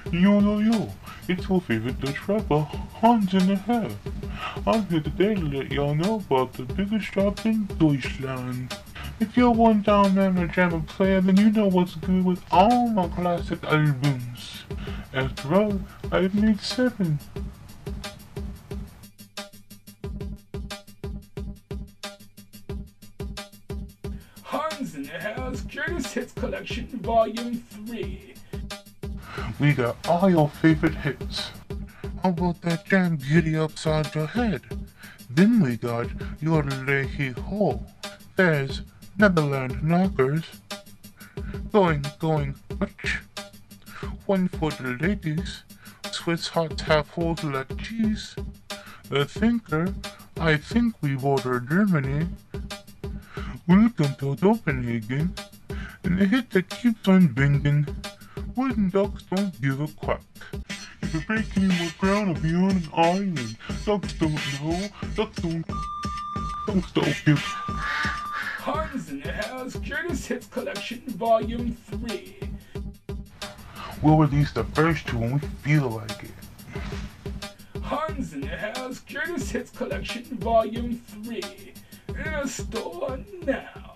Yo, it's your favorite Dutch rapper, Hans in the Hair. I'm here today to let y'all know about the biggest drop in Deutschland. If you're one down man or jammer player, then you know what's good with all my classic albums. After all, I've made 7. Hans in the Hair's Greatest Hits Collection Volume 3. We got all your favorite hits. How about that jam Giddy Upside Your Head? Then we got Your Leahy Ho. There's Netherland Knockers. Going, which? One for the ladies. Swiss hot half holes like cheese. The Thinker. I think we ordered Germany. Welcome to Copenhagen. And a hit that keeps on binging. Wooden ducks don't give a quack. If you break any more ground, I'll be on an island. Ducks don't know. Ducks don't give. Hans in the Hair's Greatest Hits Collection Volume 3. We'll release the first 2 when we feel like it. Hans in the Hair's Greatest Hits Collection Volume 3. In a store now.